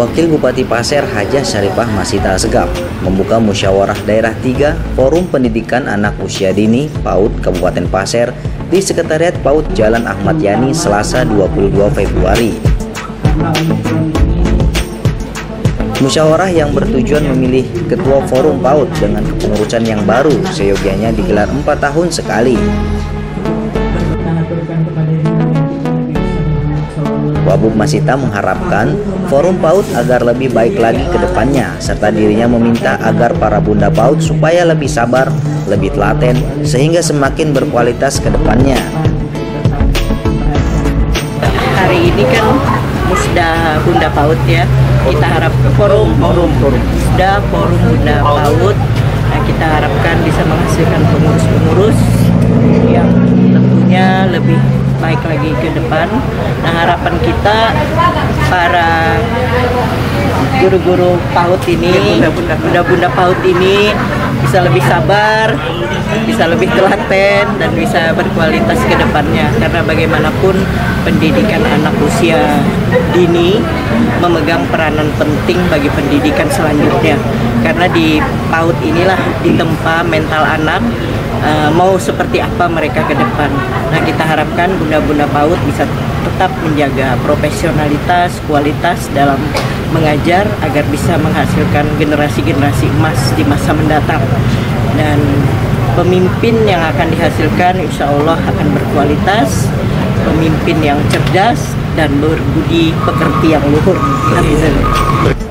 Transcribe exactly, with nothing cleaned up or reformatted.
Wakil Bupati Pasir Hajah Syarifah Masita Segaf membuka musyawarah daerah tiga Forum Pendidikan Anak Usia Dini PAUD Kabupaten Pasir di Sekretariat PAUD Jalan Ahmad Yani Selasa dua puluh dua Februari. Musyawarah yang bertujuan memilih ketua forum PAUD dengan kepengurusan yang baru seyogianya digelar empat tahun sekali. Wabub Masita mengharapkan forum PAUD agar lebih baik lagi ke depannya, serta dirinya meminta agar para bunda PAUD supaya lebih sabar, lebih telaten, sehingga semakin berkualitas ke depannya. Hari ini kan Musda Bunda PAUD ya, kita harap forum forum Musda forum Bunda PAUD, nah, kita harapkan bisa menghasilkan pengurus-pengurus yang tentunya lebih baik lagi ke depan. Nah, harapan kita para guru-guru PAUD ini, bunda-bunda PAUD ini bisa lebih sabar, bisa lebih telaten, dan bisa berkualitas ke depannya. Karena bagaimanapun pendidikan anak usia dini memegang peranan penting bagi pendidikan selanjutnya. Karena di PAUD inilah ditempa mental anak, Uh, mau seperti apa mereka ke depan. Nah, kita harapkan bunda-bunda PAUD bisa tetap menjaga profesionalitas, kualitas dalam mengajar agar bisa menghasilkan generasi-generasi emas di masa mendatang. Dan pemimpin yang akan dihasilkan insya Allah akan berkualitas, pemimpin yang cerdas dan berbudi pekerti yang luhur. Amin.